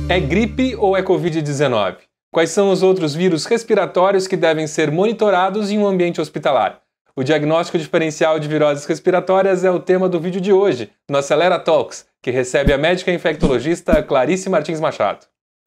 É gripe ou é Covid-19? Quais são os outros vírus respiratórios que devem ser monitorados em um ambiente hospitalar? O diagnóstico diferencial de viroses respiratórias é o tema do vídeo de hoje, no Acelera Talks, que recebe a médica infectologista Clarice Martins Machado.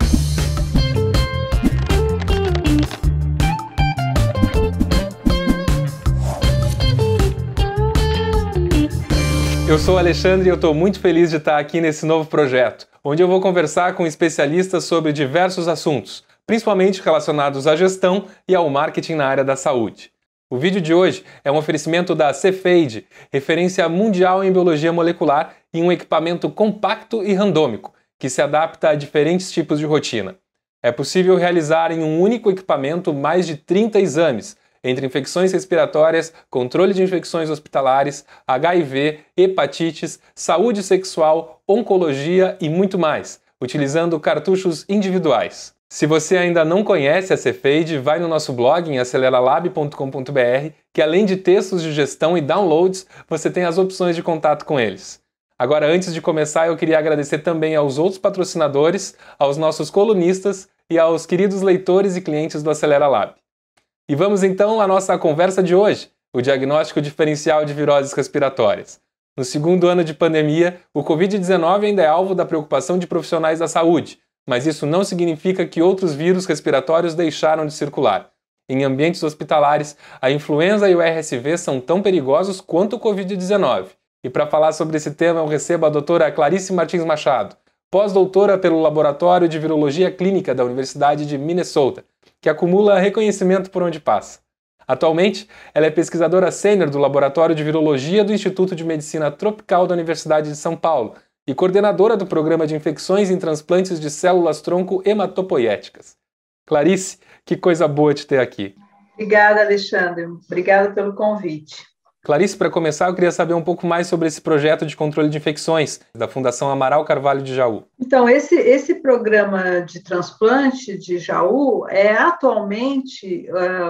Eu sou o Alexandre e eu estou muito feliz de estar aqui nesse novo projeto, onde eu vou conversar com especialistas sobre diversos assuntos, principalmente relacionados à gestão e ao marketing na área da saúde. O vídeo de hoje é um oferecimento da Cepheid, referência mundial em biologia molecular e um equipamento compacto e randômico, que se adapta a diferentes tipos de rotina. É possível realizar em um único equipamento mais de 30 exames, entre infecções respiratórias, controle de infecções hospitalares, HIV, hepatites, saúde sexual, oncologia e muito mais, utilizando cartuchos individuais. Se você ainda não conhece a Cepheid, vai no nosso blog em aceleralab.com.br, que além de textos de gestão e downloads, você tem as opções de contato com eles. Agora, antes de começar, eu queria agradecer também aos outros patrocinadores, aos nossos colunistas e aos queridos leitores e clientes do Acelera Lab. E vamos então à nossa conversa de hoje, o diagnóstico diferencial de viroses respiratórias. No segundo ano de pandemia, o Covid-19 ainda é alvo da preocupação de profissionais da saúde, mas isso não significa que outros vírus respiratórios deixaram de circular. Em ambientes hospitalares, a influenza e o RSV são tão perigosos quanto o Covid-19. E para falar sobre esse tema, eu recebo a doutora Clarice Martins Machado, pós-doutora pelo Laboratório de Virologia Clínica da Universidade de Minnesota, que acumula reconhecimento por onde passa. Atualmente, ela é pesquisadora sênior do Laboratório de Virologia do Instituto de Medicina Tropical da Universidade de São Paulo e coordenadora do Programa de Infecções em Transplantes de Células-Tronco Hematopoéticas. Clarice, que coisa boa te ter aqui. Obrigada, Alexandre. Obrigada pelo convite. Clarice, para começar, eu queria saber um pouco mais sobre esse projeto de controle de infecções da Fundação Amaral Carvalho de Jaú. Então, esse programa de transplante de Jaú é atualmente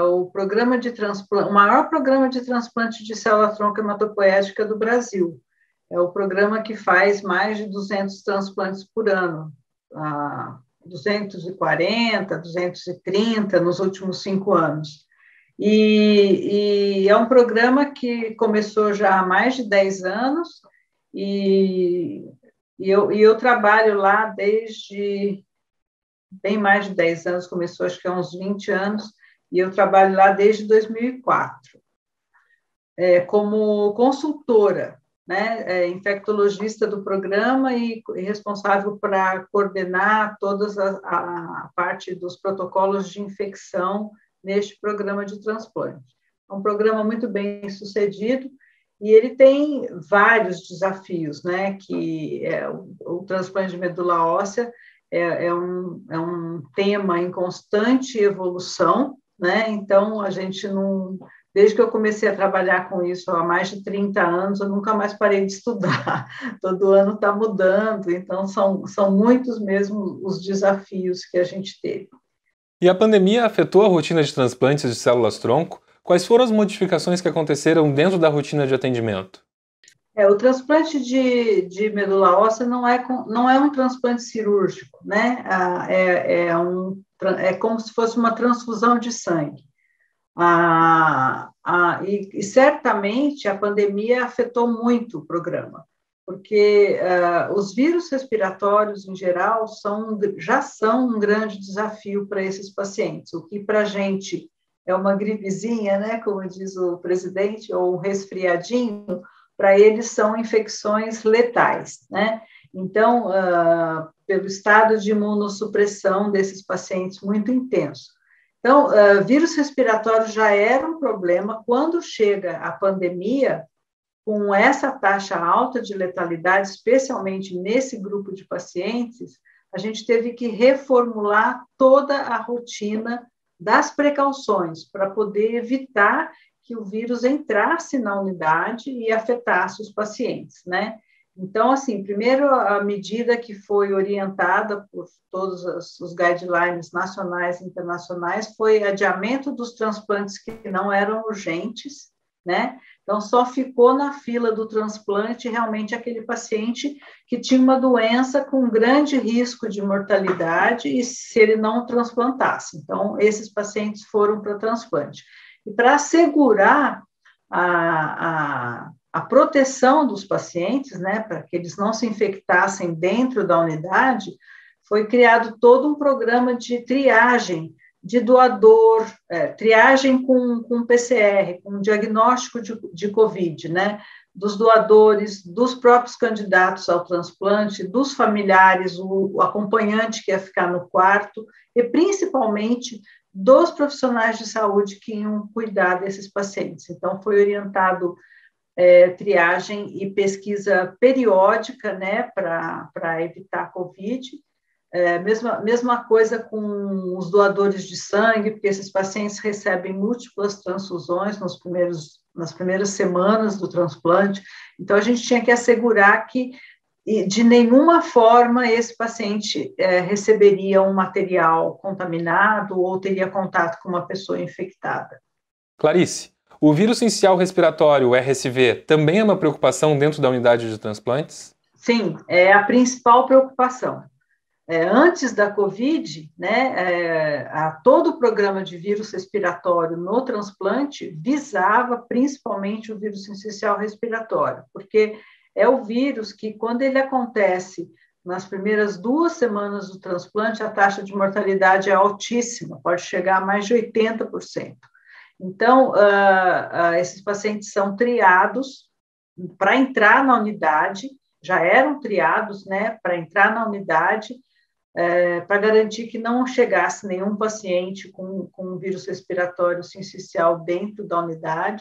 o maior programa de transplante de célula-tronco hematopoética do Brasil. É o programa que faz mais de 200 transplantes por ano, 240, 230 nos últimos 5 anos. E é um programa que começou já há mais de 10 anos e eu trabalho lá desde bem mais de 10 anos, começou acho que há uns 20 anos, e eu trabalho lá desde 2004, como consultora, né, infectologista do programa e responsável para coordenar toda a parte dos protocolos de infecção neste programa de transplante. É um programa muito bem sucedido e ele tem vários desafios, né? Que o transplante de medula óssea é um tema em constante evolução, né? Então, a gente não... Desde que eu comecei a trabalhar com isso há mais de 30 anos, eu nunca mais parei de estudar. Todo ano está mudando, então são muitos mesmo os desafios que a gente teve. E a pandemia afetou a rotina de transplantes de células-tronco? Quais foram as modificações que aconteceram dentro da rotina de atendimento? O transplante de medula óssea não é um transplante cirúrgico, né? É como se fosse uma transfusão de sangue. E certamente a pandemia afetou muito o programa, porque os vírus respiratórios, em geral, já são um grande desafio para esses pacientes, o que para a gente é uma gripezinha, né, como diz o presidente, ou um resfriadinho, para eles são infecções letais, né? Então, pelo estado de imunossupressão desses pacientes muito intenso. Então, vírus respiratório já era um problema. Quando chega a pandemia, com essa taxa alta de letalidade, especialmente nesse grupo de pacientes, a gente teve que reformular toda a rotina das precauções para poder evitar que o vírus entrasse na unidade e afetasse os pacientes, né? Então, assim, primeiro a medida que foi orientada por todos os guidelines nacionais e internacionais foi adiamento dos transplantes que não eram urgentes, né? Então, só ficou na fila do transplante realmente aquele paciente que tinha uma doença com grande risco de mortalidade e se ele não transplantasse. Então, esses pacientes foram para transplante. E para assegurar a proteção dos pacientes, né, para que eles não se infectassem dentro da unidade, foi criado todo um programa de triagem de doador, triagem com PCR, com diagnóstico de COVID, né? Dos doadores, dos próprios candidatos ao transplante, dos familiares, o acompanhante que ia ficar no quarto, e principalmente dos profissionais de saúde que iam cuidar desses pacientes. Então, foi orientado triagem e pesquisa periódica, né, para evitar a COVID. Mesma coisa com os doadores de sangue, porque esses pacientes recebem múltiplas transfusões nas primeiras semanas do transplante, então a gente tinha que assegurar que de nenhuma forma esse paciente receberia um material contaminado ou teria contato com uma pessoa infectada. Clarice, o vírus sincicial respiratório, o RSV, também é uma preocupação dentro da unidade de transplantes? Sim, é a principal preocupação. Antes da COVID, né, todo o programa de vírus respiratório no transplante visava principalmente o vírus sincicial respiratório, porque é o vírus que, quando ele acontece nas primeiras 2 semanas do transplante, a taxa de mortalidade é altíssima, pode chegar a mais de 80%. Então, esses pacientes são triados para entrar na unidade, já eram triados, né, para entrar na unidade, para garantir que não chegasse nenhum paciente com vírus respiratório sincicial dentro da unidade.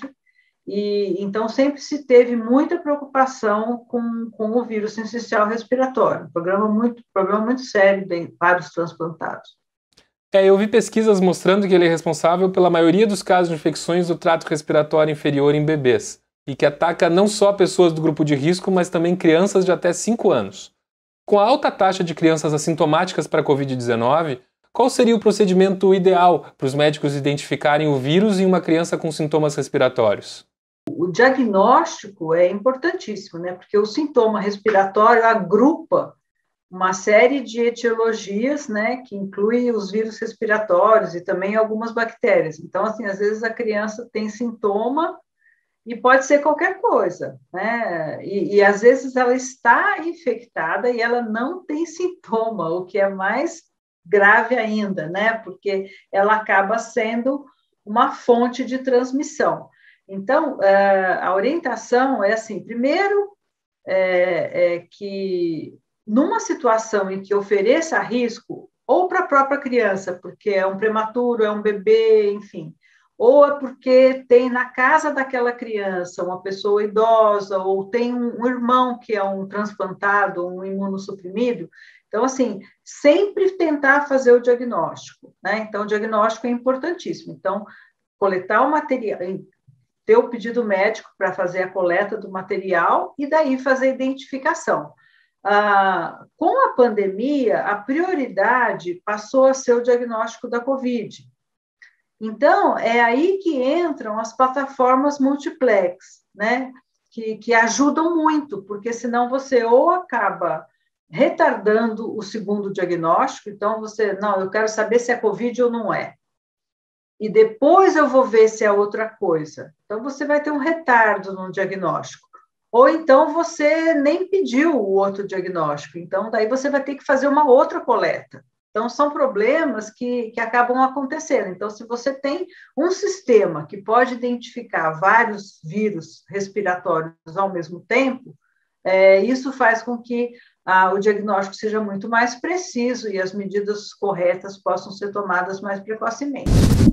E então sempre se teve muita preocupação com o vírus sincicial respiratório, problema muito sério para os transplantados. Eu vi pesquisas mostrando que ele é responsável pela maioria dos casos de infecções do trato respiratório inferior em bebês, e que ataca não só pessoas do grupo de risco, mas também crianças de até 5 anos. Com a alta taxa de crianças assintomáticas para a Covid-19, qual seria o procedimento ideal para os médicos identificarem o vírus em uma criança com sintomas respiratórios? O diagnóstico é importantíssimo, né? Porque o sintoma respiratório agrupa uma série de etiologias, né, que inclui os vírus respiratórios e também algumas bactérias. Então, assim, às vezes a criança tem sintoma e pode ser qualquer coisa, né? E às vezes ela está infectada e ela não tem sintoma, o que é mais grave ainda, né? Porque ela acaba sendo uma fonte de transmissão. Então, a orientação é assim: primeiro, que numa situação em que ofereça risco, ou para a própria criança, porque é um prematuro, é um bebê, enfim, ou é porque tem na casa daquela criança uma pessoa idosa, ou tem um irmão que é um transplantado, um imunossuprimido. Então, assim, sempre tentar fazer o diagnóstico, né? Então, o diagnóstico é importantíssimo. Então, coletar o material, ter o pedido médico para fazer a coleta do material e daí fazer a identificação. Com a pandemia, a prioridade passou a ser o diagnóstico da COVID. Então, é aí que entram as plataformas multiplex, né? Que ajudam muito, porque senão você ou acaba retardando o segundo diagnóstico, então não, eu quero saber se é COVID ou não é. E depois eu vou ver se é outra coisa. Então, você vai ter um retardo no diagnóstico. Ou então você nem pediu o outro diagnóstico, então daí você vai ter que fazer uma outra coleta. Então, são problemas que acabam acontecendo. Então, se você tem um sistema que pode identificar vários vírus respiratórios ao mesmo tempo, isso faz com que o diagnóstico seja muito mais preciso e as medidas corretas possam ser tomadas mais precocemente.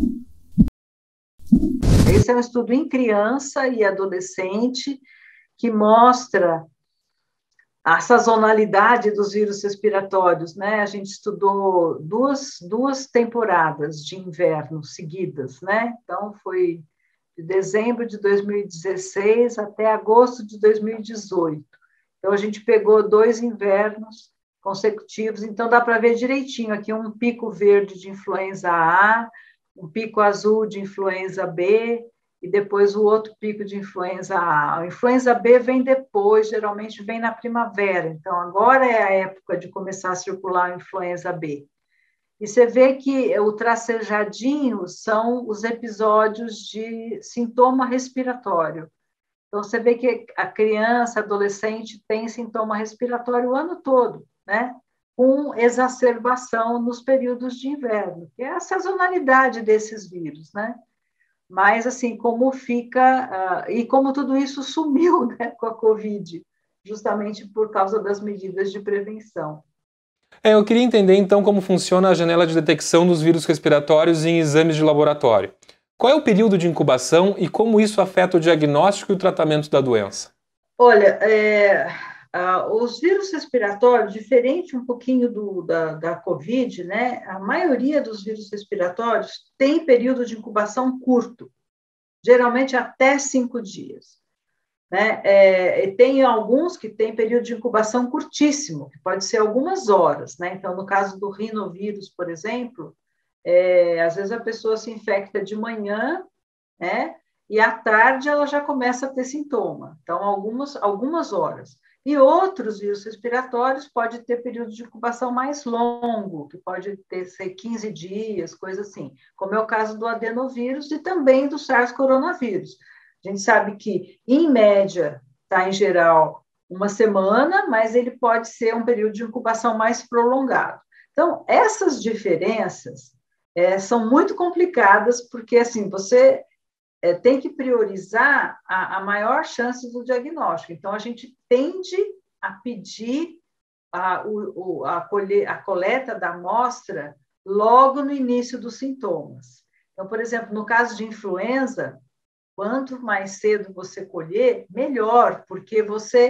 Esse é um estudo em criança e adolescente que mostra a sazonalidade dos vírus respiratórios, né? A gente estudou duas temporadas de inverno seguidas, né? Então, foi de dezembro de 2016 até agosto de 2018. Então, a gente pegou 2 invernos consecutivos, então dá para ver direitinho aqui um pico verde de influenza A, um pico azul de influenza B, e depois o outro pico de influenza A. A influenza B vem depois, geralmente vem na primavera, então agora é a época de começar a circular a influenza B. E você vê que o tracejadinho são os episódios de sintoma respiratório. Então, você vê que a criança, adolescente, tem sintoma respiratório o ano todo, né? Com exacerbação nos períodos de inverno, que é a sazonalidade desses vírus, né? Mas, assim, como fica... e como tudo isso sumiu, né, com a Covid, justamente por causa das medidas de prevenção. Eu queria entender, então, como funciona a janela de detecção dos vírus respiratórios em exames de laboratório. Qual é o período de incubação e como isso afeta o diagnóstico e o tratamento da doença? Olha, os vírus respiratórios, diferente um pouquinho da Covid, né? A maioria dos vírus respiratórios tem período de incubação curto, geralmente até 5 dias. Né? E tem alguns que têm período de incubação curtíssimo, que pode ser algumas horas. Né? Então, no caso do rinovírus, por exemplo, às vezes a pessoa se infecta de manhã, né? E à tarde ela já começa a ter sintoma. Então, algumas horas. E outros vírus respiratórios pode ter período de incubação mais longo, que pode ser 15 dias, coisa assim, como é o caso do adenovírus e também do SARS-coronavírus. A gente sabe que, em média, está em geral uma semana, mas ele pode ser um período de incubação mais prolongado. Então, essas diferenças são muito complicadas, porque, assim, você tem que priorizar a maior chance do diagnóstico. Então, a gente tende a pedir a coleta da amostra logo no início dos sintomas. Então, por exemplo, no caso de influenza, quanto mais cedo você colher, melhor, porque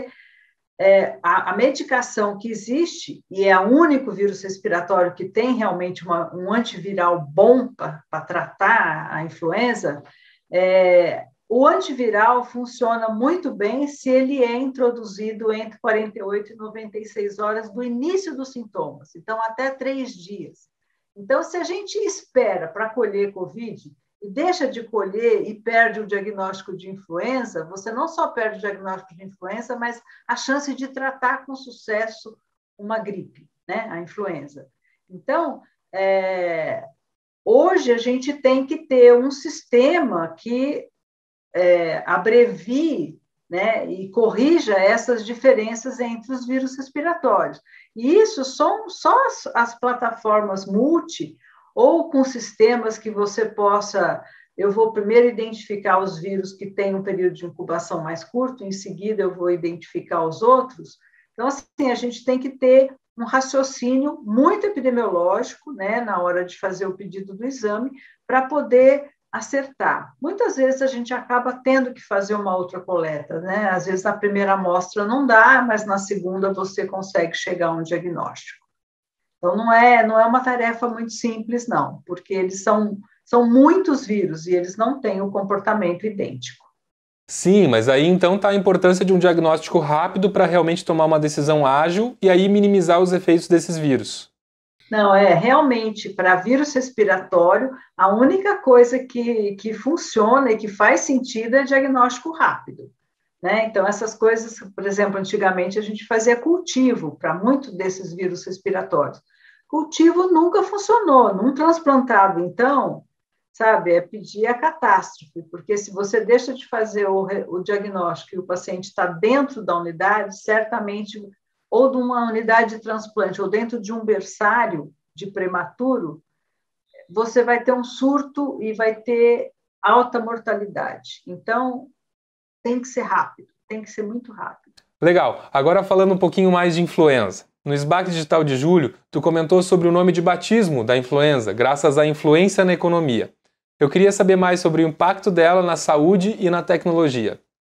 a medicação que existe, e é o único vírus respiratório que tem realmente um antiviral bom para tratar a influenza, o antiviral funciona muito bem se ele é introduzido entre 48 e 96 horas do início dos sintomas, então até 3 dias. Então, se a gente espera para colher COVID e deixa de colher e perde o diagnóstico de influenza, você não só perde o diagnóstico de influenza, mas a chance de tratar com sucesso uma gripe, né? A influenza. Então, hoje a gente tem que ter um sistema que abrevie, né, e corrija essas diferenças entre os vírus respiratórios. E isso são só as plataformas multi ou com sistemas que você possa... Eu vou primeiro identificar os vírus que têm um período de incubação mais curto, em seguida eu vou identificar os outros. Então, assim, a gente tem que ter um raciocínio muito epidemiológico, né, na hora de fazer o pedido do exame, para poder acertar. Muitas vezes a gente acaba tendo que fazer uma outra coleta, né? Às vezes na primeira amostra não dá, mas na segunda você consegue chegar a um diagnóstico. Então não é uma tarefa muito simples, não, porque eles são muitos vírus e eles não têm o comportamento idêntico. Sim, mas aí então está a importância de um diagnóstico rápido para realmente tomar uma decisão ágil e aí minimizar os efeitos desses vírus. Não, realmente, para vírus respiratório, a única coisa que funciona e que faz sentido é diagnóstico rápido. Né? Então, essas coisas, por exemplo, antigamente a gente fazia cultivo para muitos desses vírus respiratórios. Cultivo nunca funcionou, num transplantado, então, sabe, pedir a catástrofe, porque se você deixa de fazer o diagnóstico e o paciente está dentro da unidade, certamente ou de uma unidade de transplante, ou dentro de um berçário de prematuro, você vai ter um surto e vai ter alta mortalidade. Então, tem que ser rápido, tem que ser muito rápido. Legal. Agora falando um pouquinho mais de influenza. No SBAC Digital de julho, tu comentou sobre o nome de batismo da influenza, graças à influência na economia. Eu queria saber mais sobre o impacto dela na saúde e na tecnologia.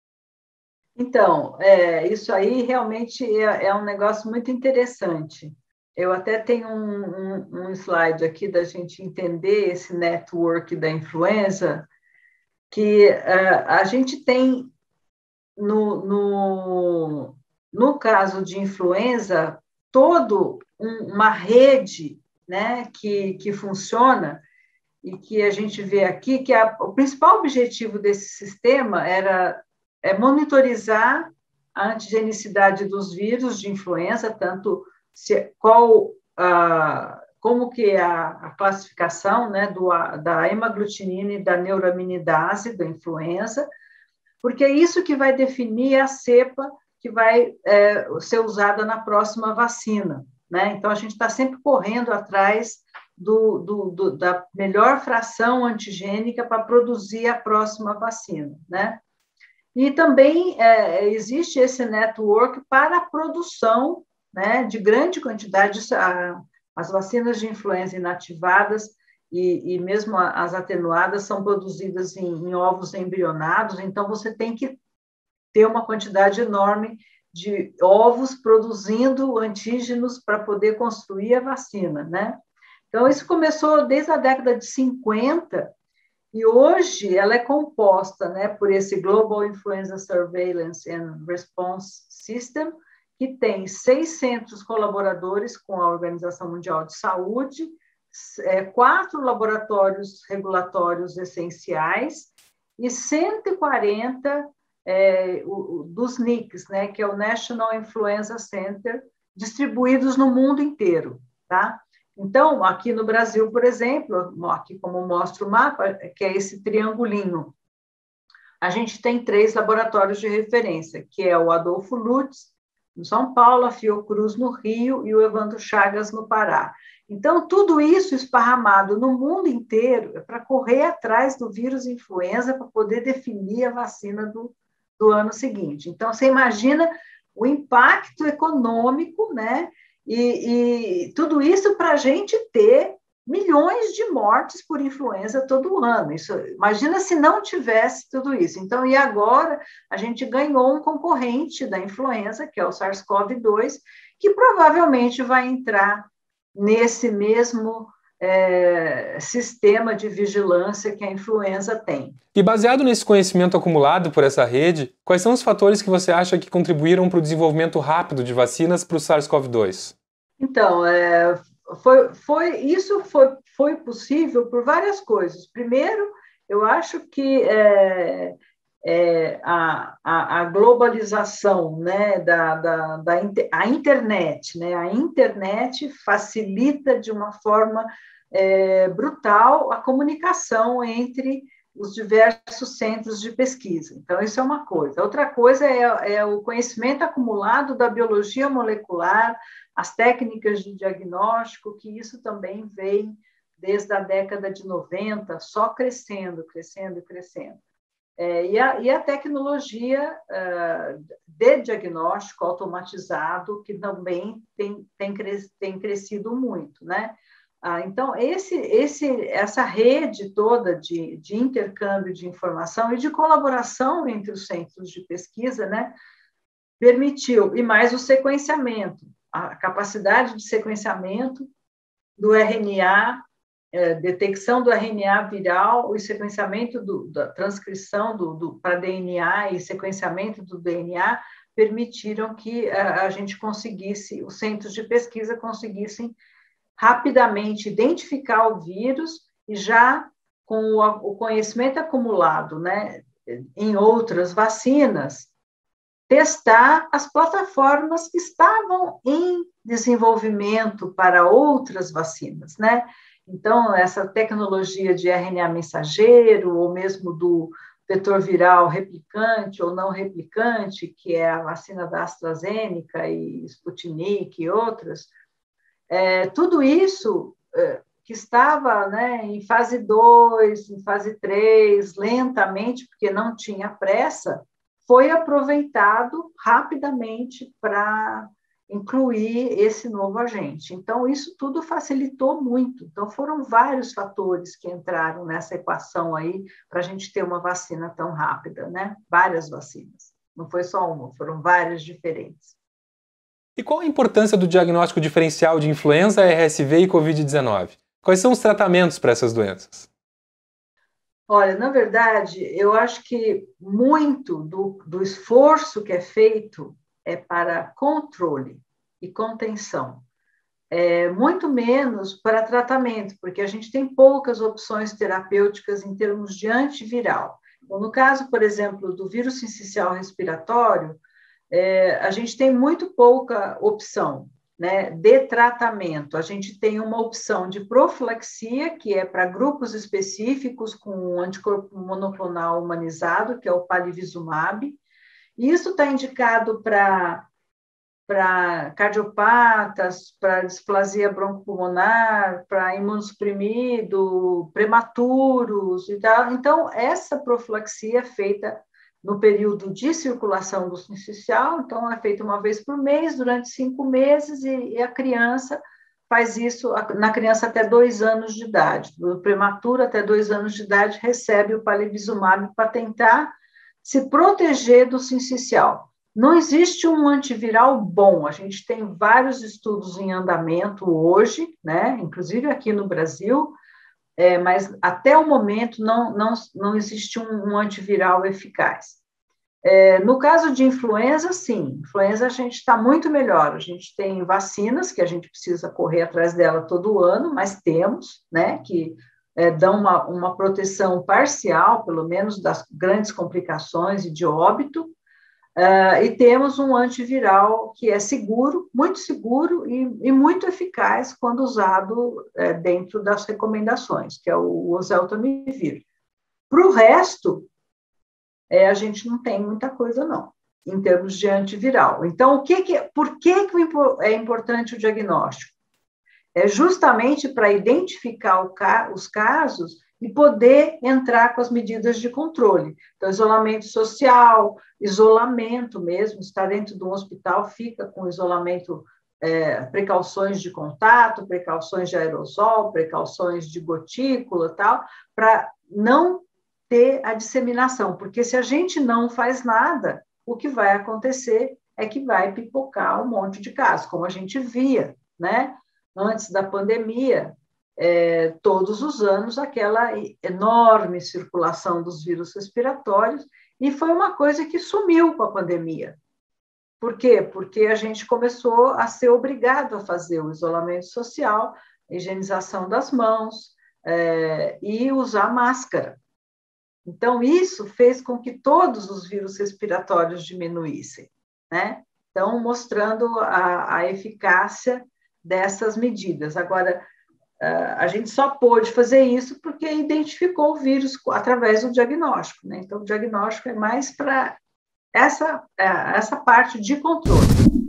Então, isso aí realmente é um negócio muito interessante. Eu até tenho um slide aqui da gente entender esse network da influenza, que a gente tem, no caso de influenza, toda uma rede, né, que funciona, e que a gente vê aqui que o principal objetivo desse sistema é monitorizar a antigenicidade dos vírus de influenza, tanto como que é a classificação, né, da hemaglutinina e da neuraminidase da influenza, porque é isso que vai definir a cepa que vai ser usada na próxima vacina, né? Então, a gente está sempre correndo atrás da melhor fração antigênica para produzir a próxima vacina, né? E também existe esse network para a produção, né, de grande quantidade. As vacinas de influenza inativadas e mesmo as atenuadas são produzidas em ovos embrionados, então você tem que ter uma quantidade enorme de ovos produzindo antígenos para poder construir a vacina, né? Então, isso começou desde a década de 50, e hoje ela é composta, né, por esse Global Influenza Surveillance and Response System, que tem 600 colaboradores com a Organização Mundial de Saúde, 4 laboratórios regulatórios essenciais e 140 dos NICs, né, que é o National Influenza Center, distribuídos no mundo inteiro, tá? Então, aqui no Brasil, por exemplo, aqui como mostra o mapa, que é esse triangulinho, a gente tem 3 laboratórios de referência, que é o Adolfo Lutz, no São Paulo, a Fiocruz, no Rio, e o Evandro Chagas, no Pará. Então, tudo isso esparramado no mundo inteiro é para correr atrás do vírus influenza para poder definir a vacina do ano seguinte. Então, você imagina o impacto econômico, né? E tudo isso para a gente ter milhões de mortes por influenza todo ano. Imagina se não tivesse tudo isso. Então, e agora a gente ganhou um concorrente da influenza, que é o SARS-CoV-2, que provavelmente vai entrar nesse mesmo sistema de vigilância que a influenza tem. E baseado nesse conhecimento acumulado por essa rede, quais são os fatores que você acha que contribuíram para o desenvolvimento rápido de vacinas para o SARS-CoV-2? Então, isso foi possível por várias coisas. Primeiro, eu acho que a globalização, né, a internet, né, a internet facilita de uma forma brutal a comunicação entre os diversos centros de pesquisa. Então, isso é uma coisa. Outra coisa é o conhecimento acumulado da biologia molecular, as técnicas de diagnóstico, que isso também vem desde a década de 90, só crescendo, crescendo e crescendo. E a tecnologia de diagnóstico automatizado, que também tem crescido muito, né? Então, essa rede toda de intercâmbio de informação e de colaboração entre os centros de pesquisa, né, permitiu, e mais o sequenciamento, a capacidade de sequenciamento do RNA, detecção do RNA viral, o sequenciamento da transcrição para DNA e sequenciamento do DNA, permitiram que a gente conseguisse, os centros de pesquisa conseguissem rapidamente identificar o vírus e já com o conhecimento acumulado, né, em outras vacinas, testar as plataformas que estavam em desenvolvimento para outras vacinas, né? Então, essa tecnologia de RNA mensageiro, ou mesmo do vetor viral replicante ou não replicante, que é a vacina da AstraZeneca e Sputnik e outras, tudo isso que estava, né, em fase 2, em fase 3, lentamente, porque não tinha pressa, foi aproveitado rapidamente para incluir esse novo agente. Então, isso tudo facilitou muito. Então, foram vários fatores que entraram nessa equação aí para a gente ter uma vacina tão rápida, né? Várias vacinas. Não foi só uma, foram várias diferentes. E qual a importância do diagnóstico diferencial de influenza, RSV e Covid-19? Quais são os tratamentos para essas doenças? Olha, na verdade, eu acho que muito do esforço que é feito é para controle e contenção. muito menos para tratamento, porque a gente tem poucas opções terapêuticas em termos de antiviral. Então, no caso, por exemplo, do vírus sincicial respiratório, a gente tem muito pouca opção, né, de tratamento. A gente tem uma opção de profilaxia, que é para grupos específicos com um anticorpo monoclonal humanizado, que é o palivizumab. E isso está indicado para cardiopatas, para displasia broncopulmonar, para imunossuprimido, prematuros e tal. Então, essa profilaxia é feita no período de circulação do sincicial, então é feita uma vez por mês, durante 5 meses, e a criança faz isso, na criança até 2 anos de idade, do prematuro até 2 anos de idade, recebe o palivizumab para tentar se proteger do sincicial. Não existe um antiviral bom, a gente tem vários estudos em andamento hoje, né, inclusive aqui no Brasil, mas até o momento não existe um antiviral eficaz. No caso de influenza, sim, influenza a gente está muito melhor, a gente tem vacinas que a gente precisa correr atrás dela todo ano, mas temos, né, que dão uma proteção parcial, pelo menos das grandes complicações e de óbito, e temos um antiviral que é seguro e muito eficaz quando usado dentro das recomendações, que é o oseltamivir. Para o resto, a gente não tem muita coisa, não, em termos de antiviral. Então, por que é importante o diagnóstico? É justamente para identificar os casos e poder entrar com as medidas de controle. Então, isolamento social, isolamento mesmo, estar dentro de um hospital, fica com isolamento, precauções de contato, precauções de aerosol, precauções de gotícula, tal, para não ter a disseminação, porque se a gente não faz nada, o que vai acontecer é que vai pipocar um monte de casos, como a gente via, né? Antes da pandemia, todos os anos, aquela enorme circulação dos vírus respiratórios, e foi uma coisa que sumiu com a pandemia. Por quê? Porque a gente começou a ser obrigado a fazer o isolamento social, a higienização das mãos, e usar máscara. Então, isso fez com que todos os vírus respiratórios diminuíssem, né? Então, mostrando a eficácia dessas medidas. Agora, a gente só pôde fazer isso porque identificou o vírus através do diagnóstico, né? Então, o diagnóstico é mais para essa parte de controle.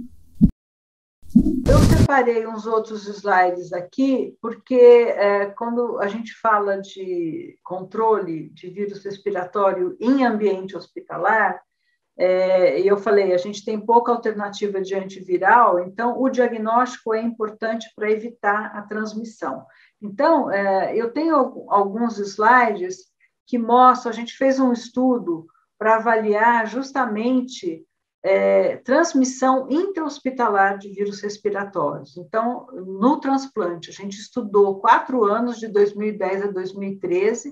Eu separei uns outros slides aqui, porque quando a gente fala de controle de vírus respiratório em ambiente hospitalar, e eu falei, a gente tem pouca alternativa de antiviral, então o diagnóstico é importante para evitar a transmissão. Então, eu tenho alguns slides que mostram, a gente fez um estudo para avaliar justamente transmissão intra-hospitalar de vírus respiratórios. Então, no transplante, a gente estudou 4 anos, de 2010 a 2013,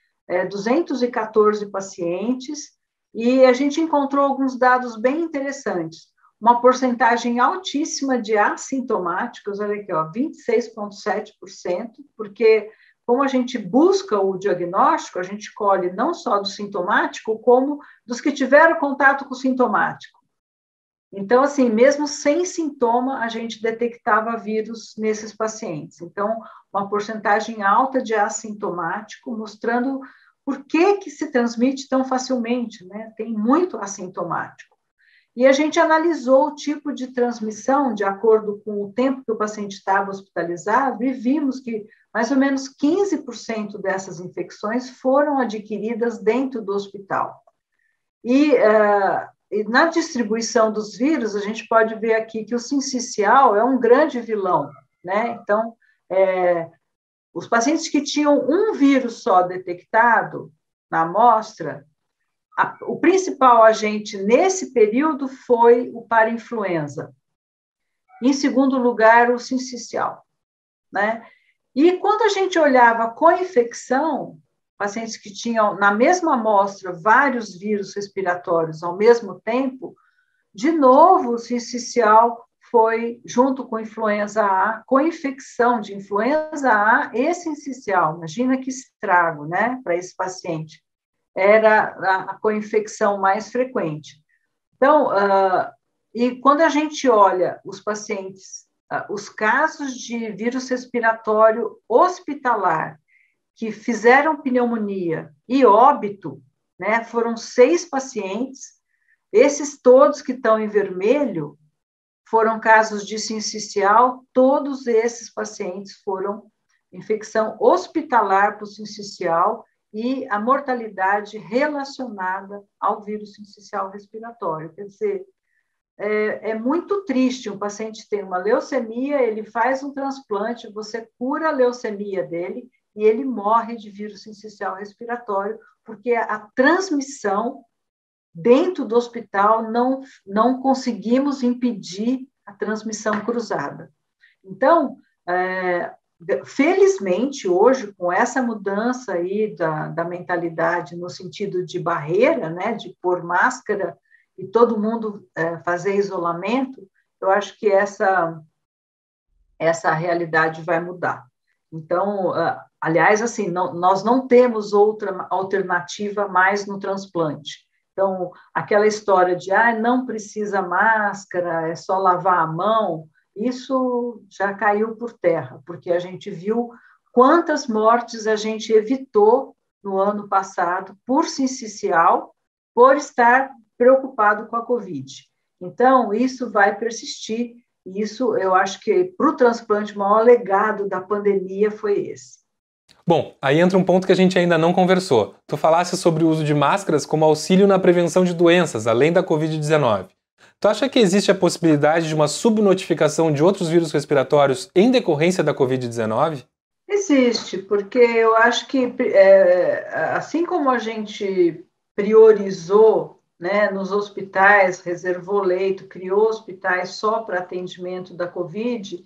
214 pacientes, e a gente encontrou alguns dados bem interessantes. Uma porcentagem altíssima de assintomáticos, olha aqui, 26,7%, porque como a gente busca o diagnóstico, a gente colhe não só do sintomático, como dos que tiveram contato com o sintomático. Então, assim, mesmo sem sintoma, a gente detectava vírus nesses pacientes. Então, uma porcentagem alta de assintomático, mostrando por que se transmite tão facilmente, né? Tem muito assintomático. E a gente analisou o tipo de transmissão de acordo com o tempo que o paciente estava hospitalizado e vimos que mais ou menos 15% dessas infecções foram adquiridas dentro do hospital. E na distribuição dos vírus, a gente pode ver aqui que o sincicial é um grande vilão, né? Então, os pacientes que tinham um vírus só detectado na amostra, o principal agente nesse período foi o parainfluenza. Em segundo lugar, o sincicial, né? E quando a gente olhava com infecção, pacientes que tinham na mesma amostra vários vírus respiratórios ao mesmo tempo, de novo o sincicial foi, junto com influenza A, com infecção de influenza A e sincicial. Imagina que estrago, né, para esse paciente. Era a co-infecção mais frequente. Então, e quando a gente olha os pacientes, os casos de vírus respiratório hospitalar que fizeram pneumonia e óbito, né, foram 6 pacientes. Esses todos que estão em vermelho foram casos de sincicial, todos esses pacientes foram infecção hospitalar por sincicial e a mortalidade relacionada ao vírus sincicial respiratório. Quer dizer, é muito triste, um paciente tem uma leucemia, ele faz um transplante, você cura a leucemia dele e ele morre de vírus sincicial respiratório, porque a transmissão dentro do hospital não conseguimos impedir a transmissão cruzada. Então, felizmente, hoje, com essa mudança aí da mentalidade no sentido de barreira, né, de pôr máscara e todo mundo fazer isolamento, eu acho que essa realidade vai mudar. Então, aliás, assim, nós não temos outra alternativa mais no transplante. Então, aquela história de não precisa máscara, é só lavar a mão, isso já caiu por terra, porque a gente viu quantas mortes a gente evitou no ano passado por sincicial, por estar preocupado com a Covid. Então, isso vai persistir, e isso eu acho que para o transplante o maior legado da pandemia foi esse. Bom, aí entra um ponto que a gente ainda não conversou. Tu falasse sobre o uso de máscaras como auxílio na prevenção de doenças, além da Covid-19. Tu acha que existe a possibilidade de uma subnotificação de outros vírus respiratórios em decorrência da Covid-19? Existe, porque eu acho que, assim como a gente priorizou, né, nos hospitais, reservou leito, criou hospitais só para atendimento da Covid,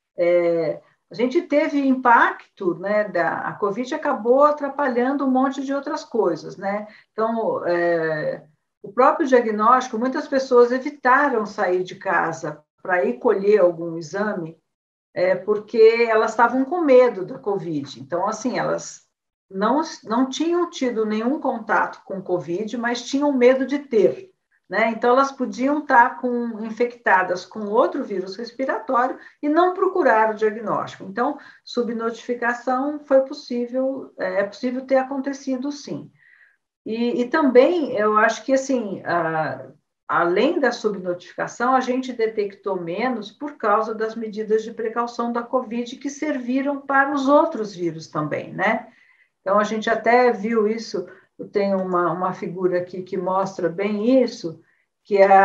a gente teve impacto, né, a Covid acabou atrapalhando um monte de outras coisas, né? Então, o próprio diagnóstico, muitas pessoas evitaram sair de casa para ir colher algum exame, porque elas estavam com medo da Covid. Então, assim, elas não tinham tido nenhum contato com Covid, mas tinham medo de ter. Né? Então, elas podiam estar infectadas com outro vírus respiratório e não procurar o diagnóstico. Então, subnotificação foi possível, é possível ter acontecido, sim. E também, eu acho que, assim, além da subnotificação, a gente detectou menos por causa das medidas de precaução da Covid que serviram para os outros vírus também, né? Então, a gente até viu isso. Eu tenho uma figura aqui que mostra bem isso, que é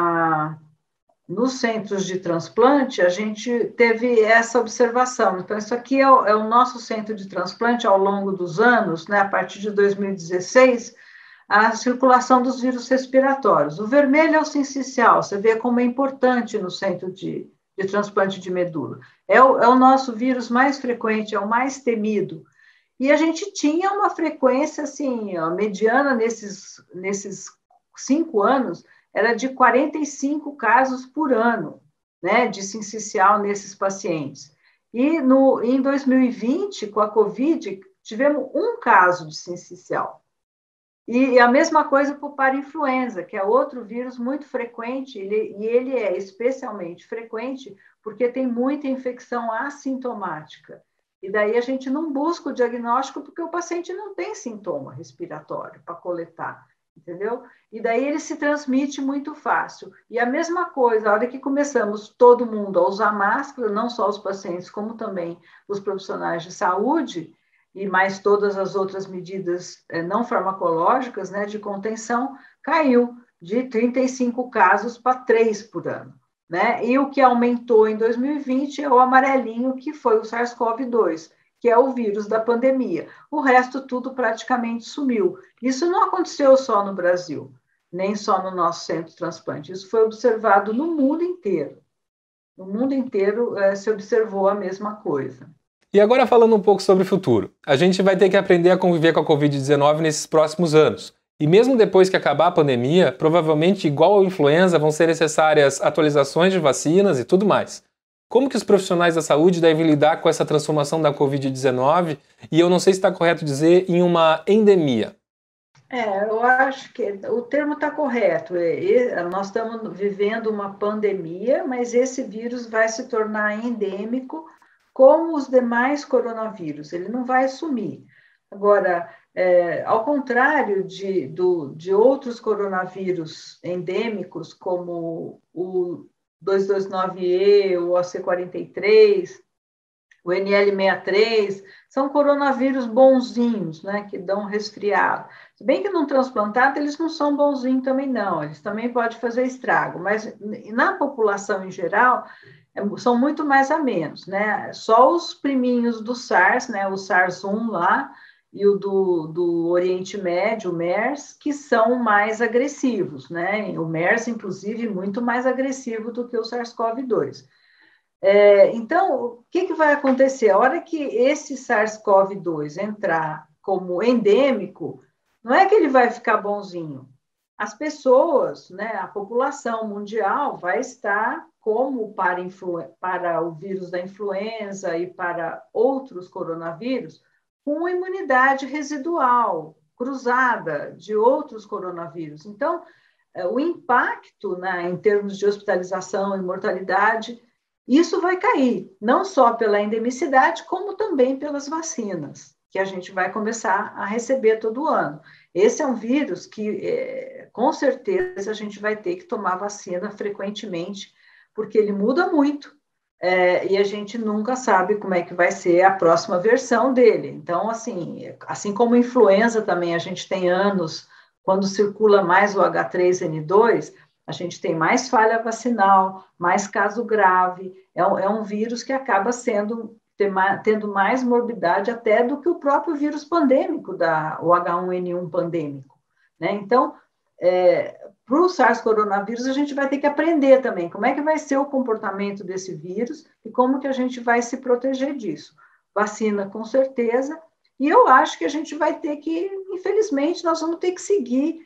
nos centros de transplante, a gente teve essa observação. Então, isso aqui é o nosso centro de transplante ao longo dos anos, né, a partir de 2016, a circulação dos vírus respiratórios. O vermelho é o sincicial, você vê como é importante no centro de transplante de medula. É o nosso vírus mais frequente, é o mais temido. E a gente tinha uma frequência, assim, mediana nesses 5 anos, era de 45 casos por ano, né, de sincicial nesses pacientes. E em 2020, com a Covid, tivemos um caso de sincicial. E a mesma coisa para o parainfluenza, que é outro vírus muito frequente, e ele é especialmente frequente porque tem muita infecção assintomática. E daí a gente não busca o diagnóstico porque o paciente não tem sintoma respiratório para coletar, entendeu? E daí ele se transmite muito fácil. E a mesma coisa, a hora que começamos todo mundo a usar máscara, não só os pacientes, como também os profissionais de saúde, e mais todas as outras medidas não farmacológicas, né, de contenção, caiu de 35 casos para 3 por ano. Né? E o que aumentou em 2020 é o amarelinho, que foi o SARS-CoV-2, que é o vírus da pandemia. O resto tudo praticamente sumiu. Isso não aconteceu só no Brasil, nem só no nosso centro de transplante. Isso foi observado no mundo inteiro. No mundo inteiro se observou a mesma coisa. E agora falando um pouco sobre o futuro. A gente vai ter que aprender a conviver com a Covid-19 nesses próximos anos. E mesmo depois que acabar a pandemia, provavelmente, igual ao influenza, vão ser necessárias atualizações de vacinas e tudo mais. Como que os profissionais da saúde devem lidar com essa transformação da Covid-19? E eu não sei se está correto dizer em uma endemia. Eu acho que o termo está correto. Nós estamos vivendo uma pandemia, mas esse vírus vai se tornar endêmico como os demais coronavírus. Ele não vai sumir. Agora, ao contrário de outros coronavírus endêmicos, como o 229E, o OC43, o NL63, são coronavírus bonzinhos, né, que dão resfriado. Se bem que num transplantado eles não são bonzinhos também não, eles também podem fazer estrago, mas na população em geral são muito mais a menos, né? Só os priminhos do SARS, né, o SARS-1 lá, e o do Oriente Médio, o MERS, que são mais agressivos, né? O MERS, inclusive, muito mais agressivo do que o SARS-CoV-2. Então, o que vai acontecer? A hora que esse SARS-CoV-2 entrar como endêmico, não é que ele vai ficar bonzinho. As pessoas, né, a população mundial vai estar, como para o vírus da influenza e para outros coronavírus, com imunidade residual, cruzada de outros coronavírus. Então, o impacto, né, em termos de hospitalização e mortalidade, isso vai cair, não só pela endemicidade, como também pelas vacinas, que a gente vai começar a receber todo ano. Esse é um vírus que, com certeza, a gente vai ter que tomar vacina frequentemente, porque ele muda muito, e a gente nunca sabe como é que vai ser a próxima versão dele. Então, assim como a influenza também, a gente tem anos, quando circula mais o H3N2, a gente tem mais falha vacinal, mais caso grave. É um vírus que acaba tendo mais morbidade até do que o próprio vírus pandêmico, o H1N1 pandêmico, né? Então, para o SARS-coronavírus, a gente vai ter que aprender também como é que vai ser o comportamento desse vírus e como que a gente vai se proteger disso. Vacina, com certeza, e eu acho que a gente vai ter que, infelizmente, nós vamos ter que seguir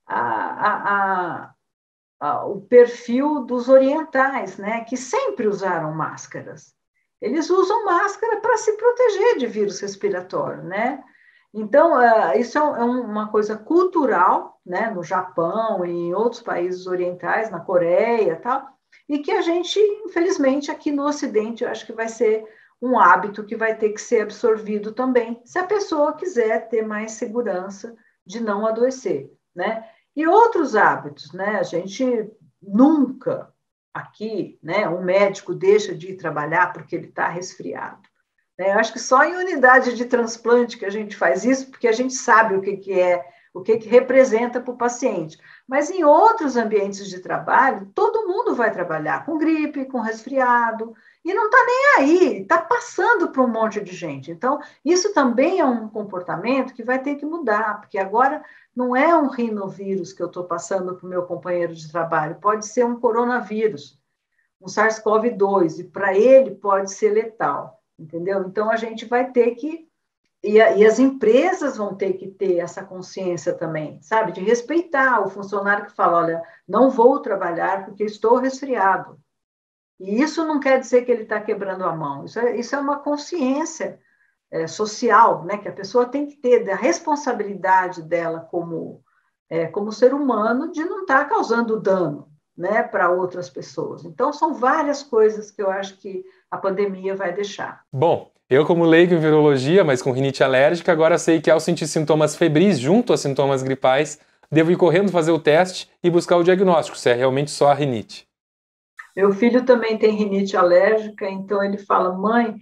o perfil dos orientais, né, que sempre usaram máscaras. Eles usam máscara para se proteger de vírus respiratório, né? Então, isso é uma coisa cultural, né, no Japão e em outros países orientais, na Coreia e tal, e que a gente, infelizmente, aqui no Ocidente, eu acho que vai ser um hábito que vai ter que ser absorvido também, se a pessoa quiser ter mais segurança de não adoecer, né? E outros hábitos, né? A gente nunca aqui, né, um médico deixa de ir trabalhar porque ele está resfriado. Né? Eu acho que só em unidade de transplante que a gente faz isso, porque a gente sabe o que representa para o paciente. Mas em outros ambientes de trabalho, todo mundo vai trabalhar com gripe, com resfriado, e não está nem aí, está passando para um monte de gente. Então, isso também é um comportamento que vai ter que mudar, porque agora não é um rinovírus que eu estou passando para o meu companheiro de trabalho, pode ser um coronavírus, um SARS-CoV-2, e para ele pode ser letal, entendeu? Então, a gente vai ter que, e as empresas vão ter que ter essa consciência também, sabe? De respeitar o funcionário que fala, olha, não vou trabalhar porque estou resfriado. E isso não quer dizer que ele está quebrando a mão, isso é uma consciência social, né, que a pessoa tem que ter, da responsabilidade dela como ser humano, de não estar causando dano, né, para outras pessoas. Então, são várias coisas que eu acho que a pandemia vai deixar. Bom, eu como leigo em virologia, mas com rinite alérgica, agora sei que ao sentir sintomas febris junto a sintomas gripais, devo ir correndo fazer o teste e buscar o diagnóstico, se é realmente só a rinite. Meu filho também tem rinite alérgica, então ele fala, mãe,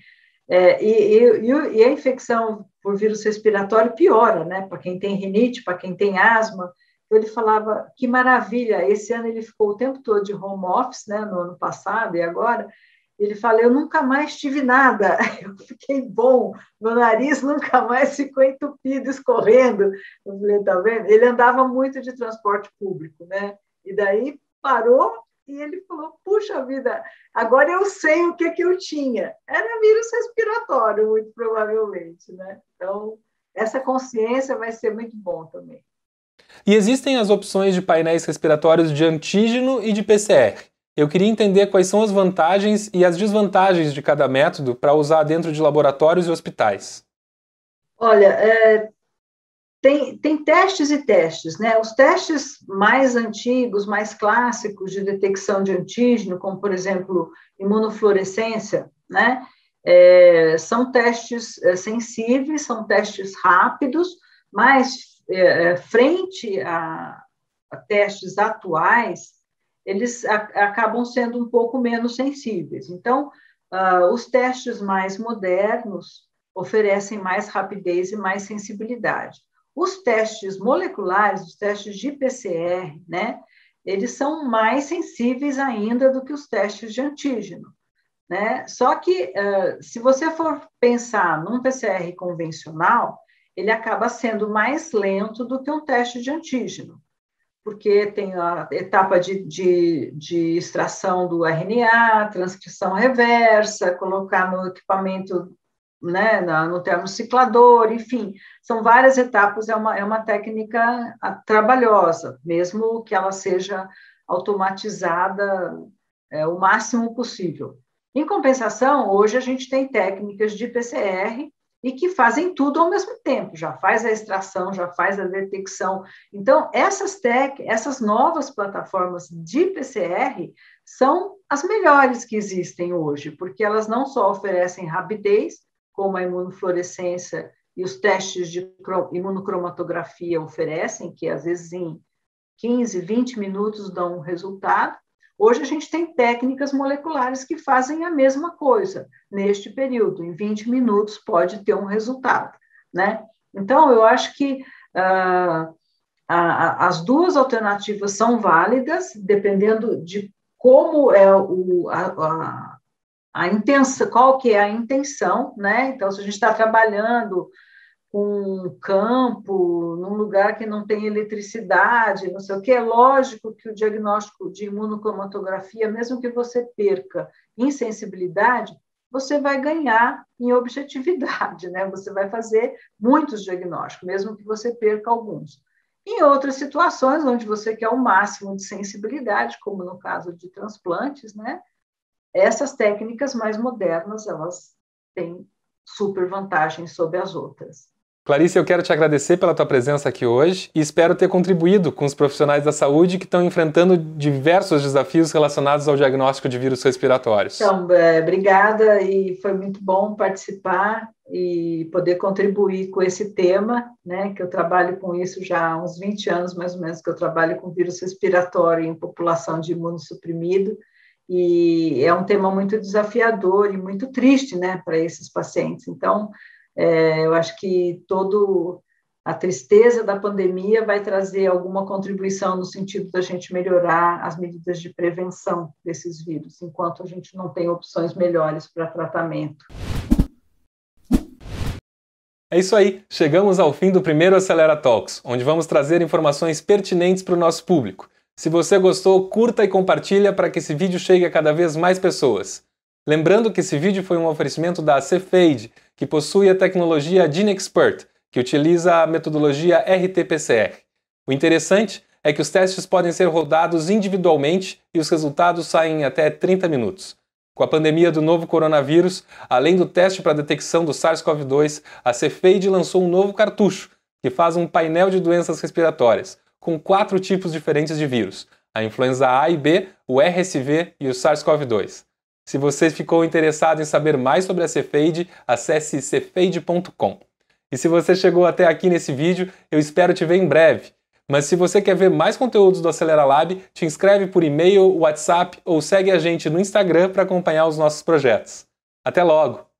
e a infecção por vírus respiratório piora, né? Para quem tem rinite, para quem tem asma. Então, ele falava, que maravilha, esse ano ele ficou o tempo todo de home office, né? No ano passado e agora, ele fala, eu nunca mais tive nada, eu fiquei bom, meu nariz nunca mais ficou entupido, escorrendo. Eu falei, tá vendo? Ele andava muito de transporte público, né? E daí parou e ele falou, puxa vida, agora eu sei o que eu tinha. Era vírus respiratório, muito provavelmente, né? Então, essa consciência vai ser muito bom também. E existem as opções de painéis respiratórios de antígeno e de PCR. Eu queria entender quais são as vantagens e as desvantagens de cada método para usar dentro de laboratórios e hospitais. Olha, tem testes e testes, né? Os testes mais antigos, mais clássicos de detecção de antígeno, como, por exemplo, imunofluorescência, né? São testes sensíveis, são testes rápidos, mas frente a testes atuais, eles acabam sendo um pouco menos sensíveis. Então, os testes mais modernos oferecem mais rapidez e mais sensibilidade. Os testes moleculares, os testes de PCR, né, eles são mais sensíveis ainda do que os testes de antígeno, né? Só que, se você for pensar num PCR convencional, ele acaba sendo mais lento do que um teste de antígeno, porque tem a etapa de extração do RNA, transcrição reversa, colocar no equipamento, né, no termociclador, enfim, são várias etapas, é uma técnica trabalhosa, mesmo que ela seja automatizada o máximo possível. Em compensação, hoje a gente tem técnicas de PCR e que fazem tudo ao mesmo tempo, já faz a extração, já faz a detecção. Então, essas novas plataformas de PCR são as melhores que existem hoje, porque elas não só oferecem rapidez, como a imunofluorescência e os testes de imunocromatografia oferecem, que às vezes em 15, 20 minutos dão um resultado. Hoje a gente tem técnicas moleculares que fazem a mesma coisa neste período, em 20 minutos pode ter um resultado, né? Então, eu acho que as duas alternativas são válidas, dependendo de como é a intenção, qual que é a intenção, né? Então, se a gente está trabalhando com um campo, num lugar que não tem eletricidade, não sei o que, é lógico que o diagnóstico de imunocromatografia, mesmo que você perca em sensibilidade, você vai ganhar em objetividade, né? Você vai fazer muitos diagnósticos, mesmo que você perca alguns. Em outras situações, onde você quer o máximo de sensibilidade, como no caso de transplantes, né? Essas técnicas mais modernas, elas têm super vantagens sobre as outras. Clarice, eu quero te agradecer pela tua presença aqui hoje e espero ter contribuído com os profissionais da saúde que estão enfrentando diversos desafios relacionados ao diagnóstico de vírus respiratórios. Então, obrigada, e foi muito bom participar e poder contribuir com esse tema, né, que eu trabalho com isso já há uns 20 anos, mais ou menos, que eu trabalho com vírus respiratório em população de imunossuprimido, e é um tema muito desafiador e muito triste, né, para esses pacientes. Então, eu acho que toda a tristeza da pandemia vai trazer alguma contribuição no sentido da gente melhorar as medidas de prevenção desses vírus, enquanto a gente não tem opções melhores para tratamento. É isso aí, chegamos ao fim do primeiro Acelera Talks, onde vamos trazer informações pertinentes para o nosso público. Se você gostou, curta e compartilha para que esse vídeo chegue a cada vez mais pessoas. Lembrando que esse vídeo foi um oferecimento da Cepheid, que possui a tecnologia GeneXpert, que utiliza a metodologia RT-PCR. O interessante é que os testes podem ser rodados individualmente e os resultados saem em até 30 minutos. Com a pandemia do novo coronavírus, além do teste para a detecção do SARS-CoV-2, a Cepheid lançou um novo cartucho, que faz um painel de doenças respiratórias, com 4 tipos diferentes de vírus: a influenza A e B, o RSV e o SARS-CoV-2. Se você ficou interessado em saber mais sobre a Cepheid, acesse cepheid.com. E se você chegou até aqui nesse vídeo, eu espero te ver em breve. Mas se você quer ver mais conteúdos do Acelera Lab, te inscreve por e-mail, WhatsApp ou segue a gente no Instagram para acompanhar os nossos projetos. Até logo!